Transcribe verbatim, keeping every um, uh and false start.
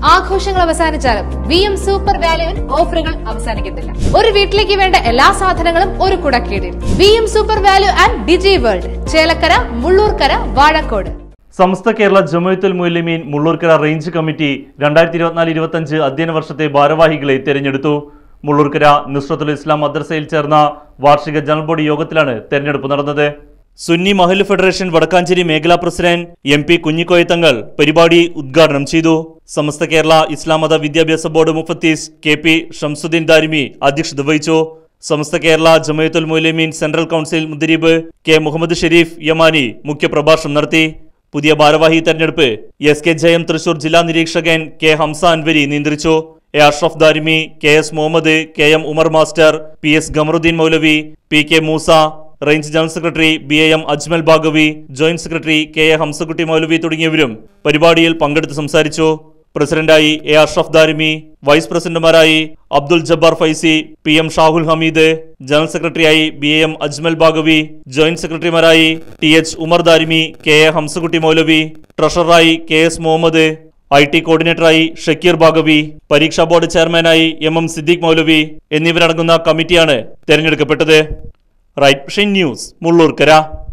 ആഘോഷങ്ങൾ അവസാനിച്ചാലും V M super വാല്യുവിൽ ഓഫറുകൾ അവസാനിക്കുന്നില്ല. ഒരു വീട്ടിലേക്ക് വേണ്ട എല്ലാ സാധനങ്ങളും ഒരു കുടക്കീഴിൽ. V M super value and digi world, Chelakkara, Mullurkara, Vazhakode. Samastha Kerala Jamiyyathul Muallimeen Mullurkara range committee രണ്ടായിരത്തി ഇരുപത്തിനാല് ഇരുപത്തിയഞ്ച് അധ്യയന വർഷത്തെ ഭാരവാഹികളെ തെരഞ്ഞെടുത്തു. മുള്ളൂർക്കര നുസ്രത്തുൽ ഇസ്ലാം മദ്രസയിൽ ചേർന്ന വാർഷിക ജനറൽ ബോഡി യോഗത്തിലാണ് തെരഞ്ഞെടുപ്പ് നടന്നത്. സുന്നി മഹല്ല് ഫെഡറേഷൻ വടക്കാഞ്ചേരി മേഖലാ പ്രസിഡന്റ് എം പി കുഞ്ഞിക്കോയത്തങ്ങൾ പരിപാടി ഉദ്ഘാടനം ചെയ്തു. സമസ്ത കേരള ഇസ്ലാം മത വിദ്യാഭ്യാസ ബോർഡ് മുഫത്തീസ് കെ പി ഷംസുദ്ദീൻ ദാരിമി അധ്യക്ഷത വഹിച്ചു. സമസ്ത കേരള ജമഅത്തുൽ മുഅല്ലിമീൻ സെൻട്രൽ കൗൺസിൽ മുദരീബ് കെ മുഹമ്മദ് ഷെരീഫ് യമാനി മുഖ്യപ്രഭാഷണം നടത്തി. പുതിയ ഭാരവാഹി തെരഞ്ഞെടുപ്പ് എസ് കെ ജയം തൃശൂർ ജില്ലാ നിരീക്ഷകൻ കെ ഹംസ അൻവരി നിയന്ത്രിച്ചു. A Ashraf Darimi, K S Muhammad, K M Umar master, P S Gamaruddeen മൗലവി, P K Moosa, range general secretary B A M Ajmal Baqavi, joint secretary K A Hamsakutty മൗലവി തുടങ്ങിയവരും പരിപാടിയിൽ പങ്കെടുത്ത് സംസാരിച്ചു. പ്രസിഡന്റായി എ അഷ്റഫ് ദാരിമി, വൈസ് പ്രസിഡന്റുമാരായി Abdul Jabbar Faizy, P M Shahul Hameed, general സെക്രട്ടറിയായി B A M Ajmal Baqavi, joint സെക്രട്ടറിമാരായി T H Umar Darimi, K A Hamsakutty മൗലവി, ട്രഷററായി K S Muhammad, I T കോർഡിനേറ്ററായി ഷക്കീർ ബാഗവി, പരീക്ഷാ ബോർഡ് ചെയർമാനായി എം എം സിദ്ദീഖ് മൗലവി എന്നിവരടങ്ങുന്ന കമ്മിറ്റിയാണ് തെരഞ്ഞെടുക്കപ്പെട്ടത്. Right vision news, Mullurkara.